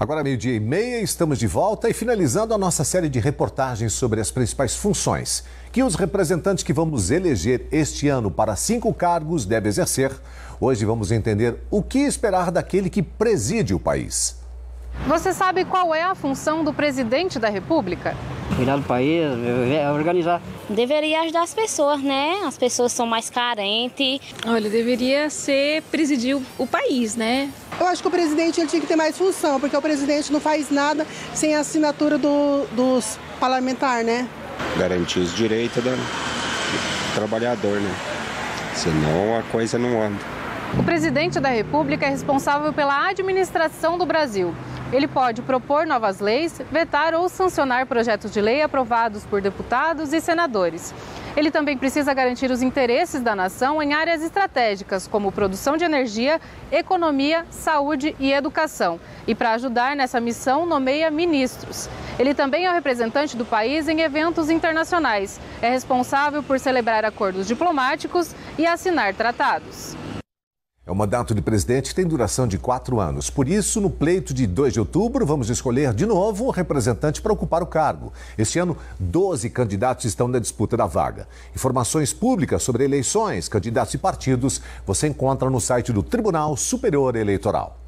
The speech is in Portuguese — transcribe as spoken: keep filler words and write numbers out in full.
Agora, meio-dia e meia, estamos de volta e finalizando a nossa série de reportagens sobre as principais funções que os representantes que vamos eleger este ano para cinco cargos devem exercer. Hoje vamos entender o que esperar daquele que preside o país. Você sabe qual é a função do presidente da República? Cuidar do país, organizar. Deveria ajudar as pessoas, né? As pessoas são mais carentes. Olha, deveria ser presidir o país, né? Eu acho que o presidente ele tinha que ter mais função, porque o presidente não faz nada sem a assinatura do, dos parlamentares, né? Garantir os direitos do trabalhador, né? Senão a coisa não anda. O presidente da República é responsável pela administração do Brasil. Ele pode propor novas leis, vetar ou sancionar projetos de lei aprovados por deputados e senadores. Ele também precisa garantir os interesses da nação em áreas estratégicas, como produção de energia, economia, saúde e educação. E para ajudar nessa missão, nomeia ministros. Ele também é o representante do país em eventos internacionais. É responsável por celebrar acordos diplomáticos e assinar tratados. É o mandato de presidente que tem duração de quatro anos. Por isso, no pleito de dois de outubro, vamos escolher de novo um representante para ocupar o cargo. Este ano, doze candidatos estão na disputa da vaga. Informações públicas sobre eleições, candidatos e partidos você encontra no site do Tribunal Superior Eleitoral.